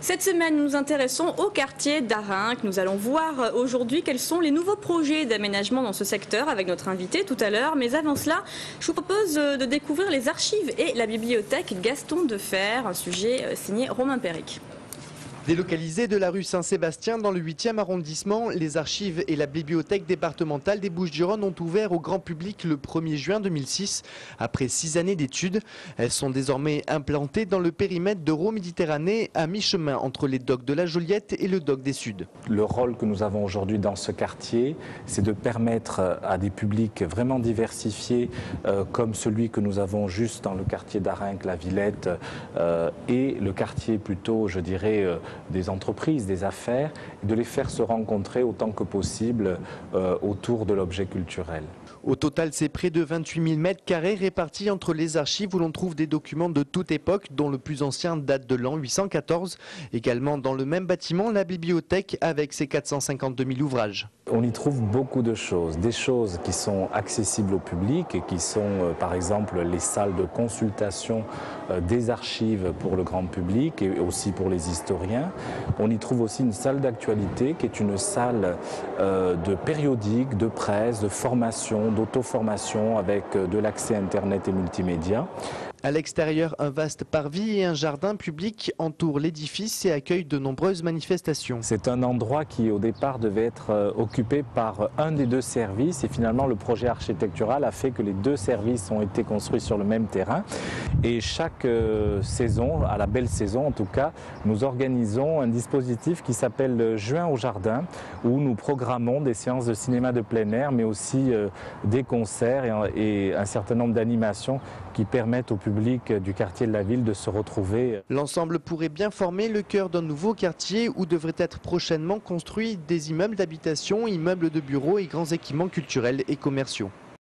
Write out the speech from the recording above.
Cette semaine, nous nous intéressons au quartier d'Arinques. Nous allons voir aujourd'hui quels sont les nouveaux projets d'aménagement dans ce secteur avec notre invité tout à l'heure. Mais avant cela, je vous propose de découvrir les archives et la bibliothèque Gaston Defferre, un sujet signé Romain Péric. Délocalisées de la rue Saint-Sébastien dans le 8e arrondissement, les archives et la bibliothèque départementale des Bouches-du-Rhône ont ouvert au grand public le 1er juin 2006. Après 6 années d'études, elles sont désormais implantées dans le périmètre d'Euro-Méditerranée, à mi-chemin entre les docks de la Joliette et le dock des Suds. Le rôle que nous avons aujourd'hui dans ce quartier, c'est de permettre à des publics vraiment diversifiés, comme celui que nous avons juste dans le quartier d'Arinques, la Villette, et le quartier plutôt, je dirais, des entreprises, des affaires, de les faire se rencontrer autant que possible autour de l'objet culturel. Au total, c'est près de 28 000 mètres carrés répartis entre les archives où l'on trouve des documents de toute époque, dont le plus ancien date de l'an 814. Également dans le même bâtiment, la bibliothèque avec ses 452 000 ouvrages. On y trouve beaucoup de choses, des choses qui sont accessibles au public et qui sont par exemple les salles de consultation des archives pour le grand public et aussi pour les historiens. On y trouve aussi une salle d'actualité qui est une salle de périodique, de presse, de formation, d'auto-formation avec de l'accès Internet et multimédia. À l'extérieur, un vaste parvis et un jardin public entourent l'édifice et accueillent de nombreuses manifestations. C'est un endroit qui au départ devait être occupé par un des deux services et finalement le projet architectural a fait que les deux services ont été construits sur le même terrain. Et chaque saison, à la belle saison en tout cas, nous organisons un dispositif qui s'appelle Juin au jardin où nous programmons des séances de cinéma de plein air mais aussi des concerts et un certain nombre d'animations qui permettent au public du quartier de la ville de se retrouver. L'ensemble pourrait bien former le cœur d'un nouveau quartier où devraient être prochainement construits des immeubles d'habitation, immeubles de bureaux et grands équipements culturels et commerciaux.